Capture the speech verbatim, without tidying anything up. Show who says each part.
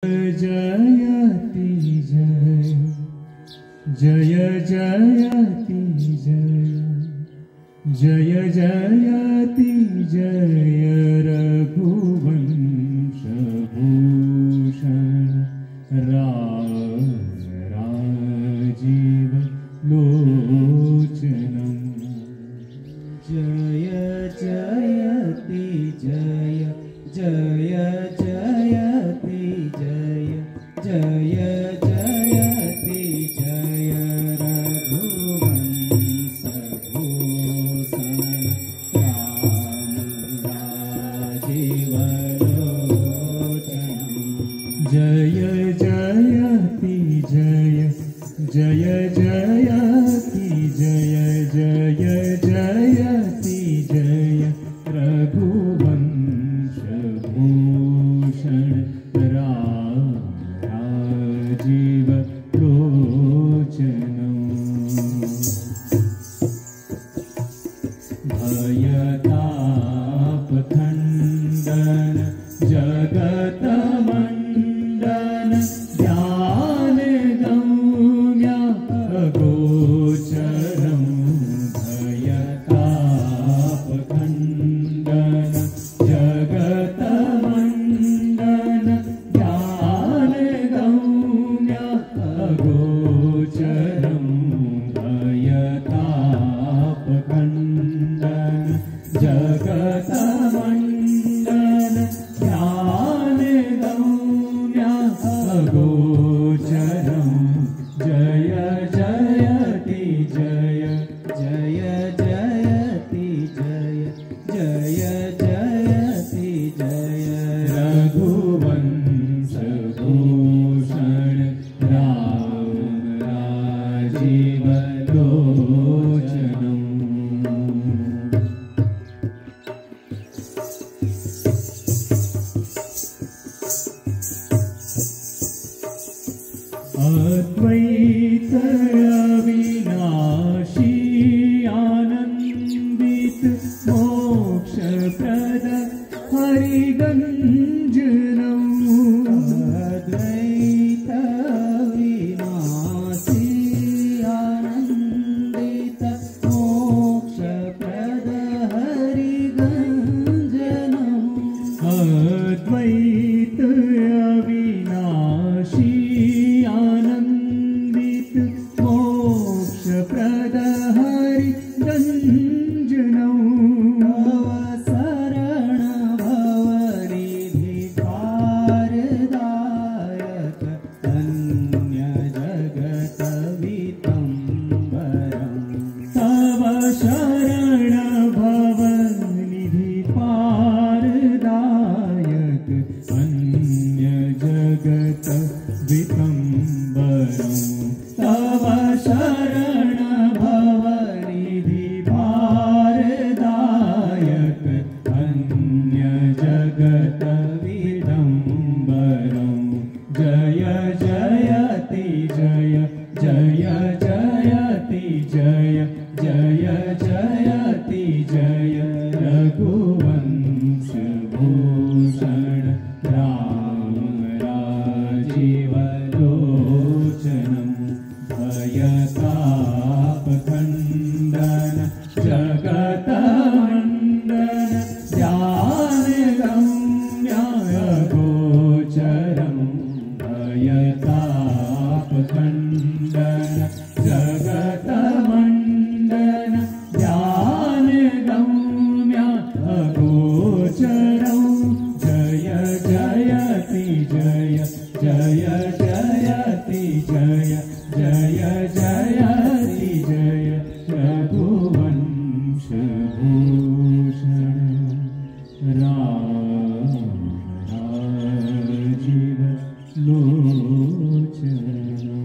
Speaker 1: जयति जय जय जयति जय जय जयति जय रघुवंश भूषण राम राजीव लोचनम् जय जयति जय जय जयति जय जय जयति जय रघुवंश भूषण राम राजीव लोचनम् जय जयति जय जय जयति जय जय जयति जय रघुवंश भूषण राम राजीव लोचनम् भयताप खण्डन जगत मंडन ज्ञान गम्य अगोचरम् भयताप खण्डन जगत मंडन ज्ञान गम्य अगोचरम् भयताप खण्डन जगत मंडन ज्ञान गम्य अगोचरम् जय जयति जय जय जयति जय जय जयति जय रघुवंश भूषण राम राजीव लोचनम् अद्वैत अविनाशी आनंदित मोक्षप्रद हरिगंजनम् अद्वैत अविनाशी आनंदित मोक्षप्रद हरिगंजनम् अद्वैत अविनाशी आनंदित मोक्षप्रद हरिगंजनम् भवशरण भवनिधि पारदायक अन्य जगत वितंबरम् तव शरण भवनिधि पारदायक अन्य जगत वितंबरम् तव शरण भवनिधि पारदायक अन्य जगत वितंबरम् जय जयति जय जय जयति जय जय जयति जय रघुवंश भूषण राम राजीव लोचनम् भयताप खण्डन जगत मंडन ज्ञान गम्य अगोचरम् भयताप खण्डन जगत मंडन ज्ञान गम्य अगोचरम् जय जयति जय जय जयति जय जय जयति जय रघुवंश भूषण राम राजीव लोचनम्।